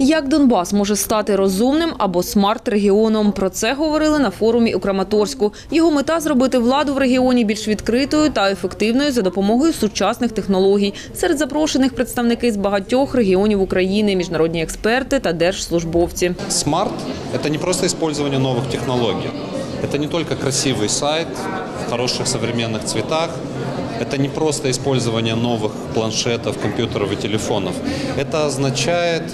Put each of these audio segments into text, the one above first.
Як Донбас може стати розумним або смарт-регіоном? Про це говорили на форумі у Краматорську. Його мета – зробити владу в регіоні більш відкритою та ефективною за допомогою сучасних технологій. Серед запрошених представники з багатьох регіонів України, міжнародні експерти та держслужбовці. Смарт – це не просто використання нових технологій. Это не только красивый сайт в хороших современных цветах, это не просто использование новых планшетов, компьютеров и телефонов. Это означает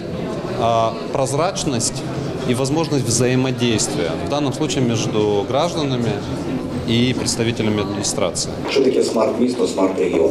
прозрачность и возможность взаимодействия, в данном случае между гражданами и представителями администрации. Що таке смарт-місто, смарт-регіон?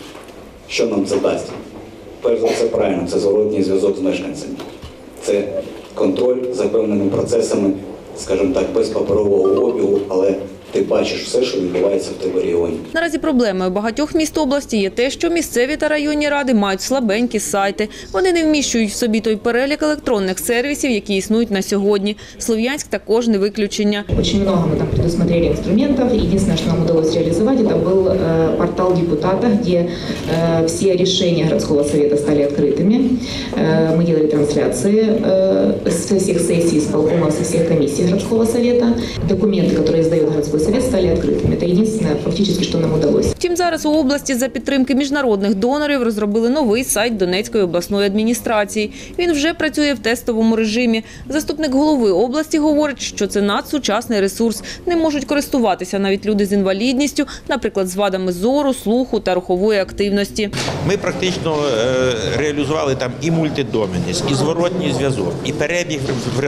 Що нам це дасть? Перш за все, правильно, це зворотній зв'язок з мешканцями. Це контроль за певними процесами, скажімо так, без паперового обігу, але ти бачиш все, що відбувається в тебе регіоні. Наразі проблемою багатьох міст області є те, що місцеві та районні ради мають слабенькі сайти. Вони не вміщують в собі той перелік електронних сервісів, які існують на сьогодні. Слов'янськ також не виключення. Очень много мы там предусмотрели инструментов. Единственное, что нам удалось реализовать, это был портал депутата, где все решения городского совета стали открытыми. Мы делали трансляции со всех сессий исполкома, со всех комиссий городского совета. Документы, которые издает городской совет, стали открытыми. Это единственное, фактически, что нам удалось. Втім, зараз у області за підтримки міжнародних донорів розробили новий сайт Донецької обласної адміністрації. Він вже працює в тестовому режимі. Заступник голови області говорить, що це надсучасний ресурс. Не можуть користуватися навіть люди з інвалідністю, наприклад, з вадами зору, слуху та рухової активності. Ми практично реалізували там і мультидоменність, і зворотній зв'язок, і перебіг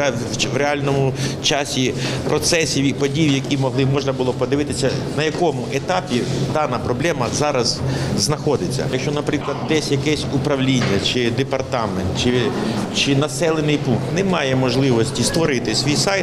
в реальному часі процесів і подій, які можна було подивитися, на якому етапі дана проблема зараз знаходиться. Якщо, наприклад, десь якесь управління, чи департамент, чи населений пункт не має можливості створити свій сайт,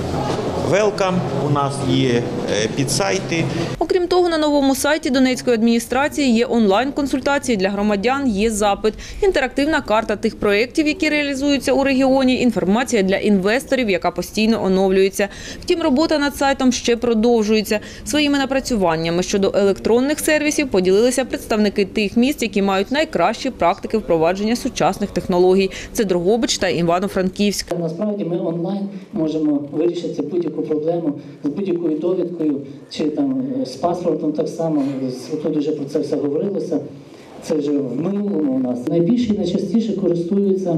Welcome, у нас є підсайти. Окрім того, на новому сайті Донецької адміністрації є онлайн-консультації для громадян, є запит, інтерактивна карта тих проєктів, які реалізуються у регіоні, інформація для інвесторів, яка постійно оновлюється. Втім, робота над сайтом ще продовжується. Своїми напрацюваннями щодо електронних сервісів поділилися представники тих міст, які мають найкращі практики впровадження сучасних технологій. Це Дрогобич та Івано-Франківськ. Насправді ми онлайн можемо вирішити будь-яку проблему з будь-якою довідкою, чи там з паспортом так само. Тут вже про це все говорилося. Це вже в минулому у нас. Найбільше і найчастіше користуються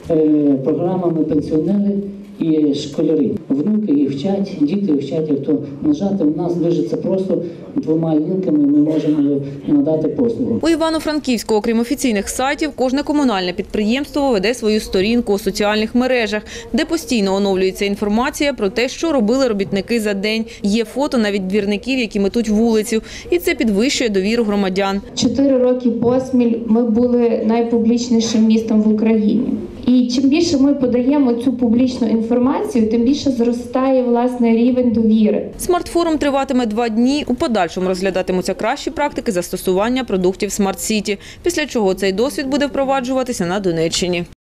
програмами пенсіонери і школярі. Внуки їх вчать, діти їх вчать, як то нажати. У нас дуже це просто двома лінками ми можемо надати послугу. У Івано-Франківську, окрім офіційних сайтів, кожне комунальне підприємство веде свою сторінку у соціальних мережах, де постійно оновлюється інформація про те, що робили робітники за день. Є фото навіть двірників, які метуть вулицю. І це підвищує довіру громадян. 4 роки поспіль ми були найпублічнішим містом в Україні. І чим більше ми подаємо цю публічну інформацію, тим більше зростає, власне, рівень довіри. Смарт-форум триватиме 2 дні. У подальшому розглядатимуться кращі практики застосування продуктів Смарт-Сіті, після чого цей досвід буде впроваджуватися на Донеччині.